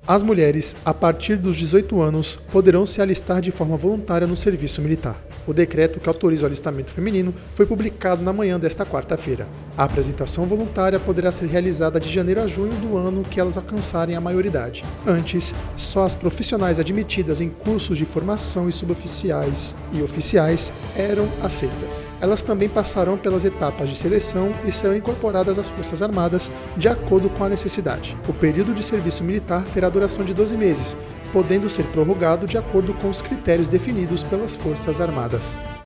As mulheres, a partir dos 18 anos, poderão se alistar de forma voluntária no serviço militar. O decreto que autoriza o alistamento feminino foi publicado na manhã desta quarta-feira. A apresentação voluntária poderá ser realizada de janeiro a junho do ano que elas alcançarem a maioridade. Antes, só as profissionais admitidas em cursos de formação e suboficiais e oficiais eram aceitas. Elas também passarão pelas etapas de seleção e serão incorporadas às Forças Armadas de acordo com a necessidade. O período de serviço militar terá duração de 12 meses, podendo ser prorrogado de acordo com os critérios definidos pelas Forças Armadas.